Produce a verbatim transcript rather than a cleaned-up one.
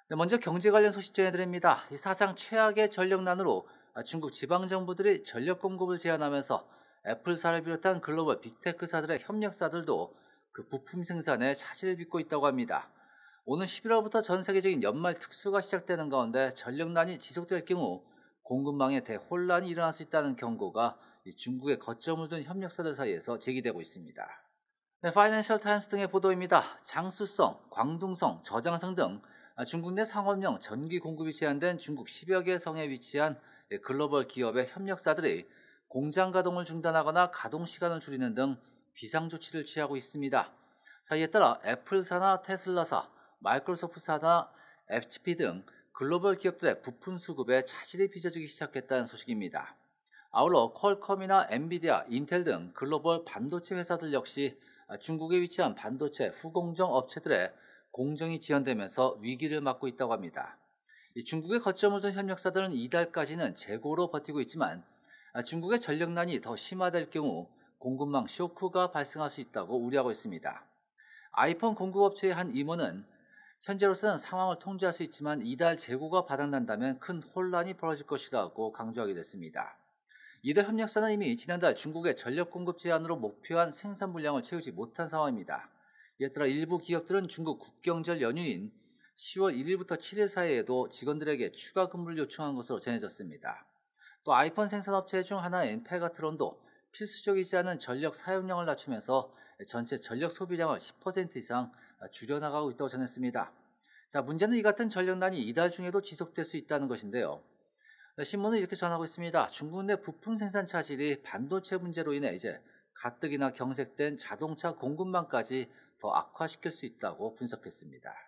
네, 먼저 경제 관련 소식 전해드립니다. 이 사상 최악의 전력난으로 아, 중국 지방 정부들이 전력 공급을 제한하면서 애플사를 비롯한 글로벌 빅테크사들의 협력사들도 그 부품 생산에 차질을 빚고 있다고 합니다. 오는 십일월부터 전 세계적인 연말 특수가 시작되는 가운데 전력난이 지속될 경우 공급망에 대혼란이 일어날 수 있다는 경고가 이 중국의 거점을 둔 협력사들 사이에서 제기되고 있습니다. 네, 파이낸셜 타임스 등의 보도입니다. 장수성, 광둥성, 저장성 등 아, 중국 내 상업용 전기 공급이 제한된 중국 십여 개 성에 위치한 예, 글로벌 기업의 협력사들이 공장 가동을 중단하거나 가동 시간을 줄이는 등 비상 조치를 취하고 있습니다. 자, 이에 따라 애플사나 테슬라사, 마이크로소프트사나 에이치피 등 글로벌 기업들의 부품 수급에 차질이 빚어지기 시작했다는 소식입니다. 아울러 퀄컴이나 엔비디아, 인텔 등 글로벌 반도체 회사들 역시 중국에 위치한 반도체 후공정 업체들의 공정이 지연되면서 위기를 맞고 있다고 합니다. 이 중국의 거점을 둔 협력사들은 이달까지는 재고로 버티고 있지만 중국의 전력난이 더 심화될 경우 공급망 쇼크가 발생할 수 있다고 우려하고 있습니다. 아이폰 공급업체의 한 임원은 현재로서는 상황을 통제할 수 있지만 이달 재고가 바닥난다면 큰 혼란이 벌어질 것이라고 강조하게 됐습니다. 이들 협력사는 이미 지난달 중국의 전력 공급 제한으로 목표한 생산 물량을 채우지 못한 상황입니다. 이에 따라 일부 기업들은 중국 국경절 연휴인 시월 일일부터 칠일 사이에도 직원들에게 추가 근무를 요청한 것으로 전해졌습니다. 또 아이폰 생산업체 중 하나인 페가트론도 필수적이지 않은 전력 사용량을 낮추면서 전체 전력 소비량을 십 퍼센트 이상 줄여나가고 있다고 전했습니다. 자, 문제는 이 같은 전력난이 이달 중에도 지속될 수 있다는 것인데요. 신문은 이렇게 전하고 있습니다. 중국 내 부품 생산 차질이 반도체 문제로 인해 이제 가뜩이나 경색된 자동차 공급망까지 더 악화시킬 수 있다고 분석했습니다.